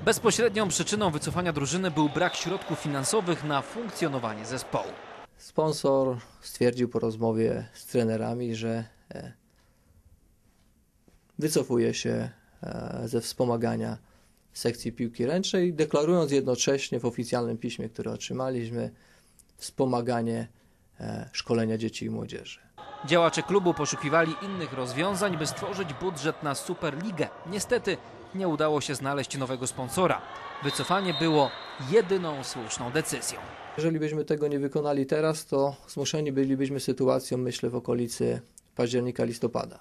Bezpośrednią przyczyną wycofania drużyny był brak środków finansowych na funkcjonowanie zespołu. Sponsor stwierdził po rozmowie z trenerami, że wycofuje się ze wspomagania sekcji piłki ręcznej, deklarując jednocześnie w oficjalnym piśmie, które otrzymaliśmy, wspomaganie szkolenia dzieci i młodzieży. Działacze klubu poszukiwali innych rozwiązań, by stworzyć budżet na Superligę. Niestety nie udało się znaleźć nowego sponsora. Wycofanie było jedyną słuszną decyzją. Jeżeli byśmy tego nie wykonali teraz, to zmuszeni bylibyśmy sytuacją, myślę, w okolicy października, listopada.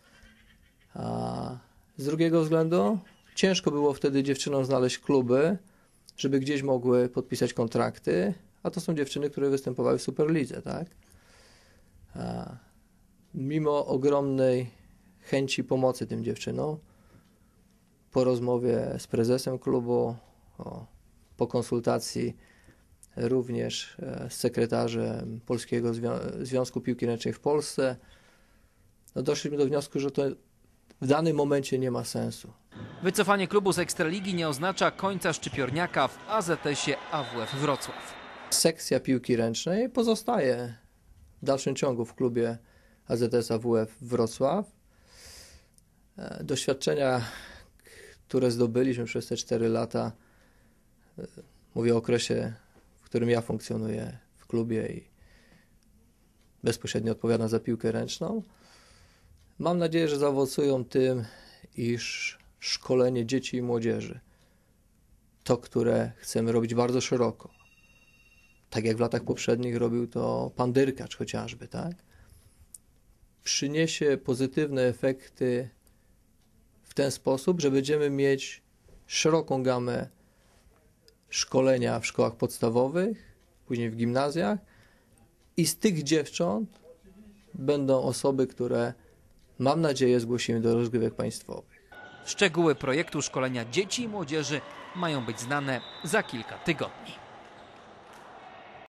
A z drugiego względu ciężko było wtedy dziewczynom znaleźć kluby, żeby gdzieś mogły podpisać kontrakty, a to są dziewczyny, które występowały w Superlidze, tak? Mimo ogromnej chęci pomocy tym dziewczynom, po rozmowie z prezesem klubu, po konsultacji również z sekretarzem Polskiego Związku Piłki Ręcznej w Polsce, doszliśmy do wniosku, że to w danym momencie nie ma sensu. Wycofanie klubu z Ekstraligi nie oznacza końca szczypiorniaka w AZS-ie AWF Wrocław. Sekcja piłki ręcznej pozostaje w dalszym ciągu w klubie AZS AWF Wrocław. Doświadczenia, które zdobyliśmy przez te 4 lata, mówię o okresie, w którym ja funkcjonuję w klubie i bezpośrednio odpowiadam za piłkę ręczną, mam nadzieję, że zaowocują tym, iż szkolenie dzieci i młodzieży, to, które chcemy robić bardzo szeroko, tak jak w latach poprzednich robił to pan Dyrkacz chociażby, tak? Przyniesie pozytywne efekty w ten sposób, że będziemy mieć szeroką gamę szkolenia w szkołach podstawowych, później w gimnazjach i z tych dziewcząt będą osoby, które, mam nadzieję, zgłosimy do rozgrywek państwowych. Szczegóły projektu szkolenia dzieci i młodzieży mają być znane za kilka tygodni.